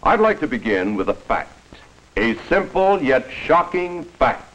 I'd like to begin with a fact, a simple yet shocking fact.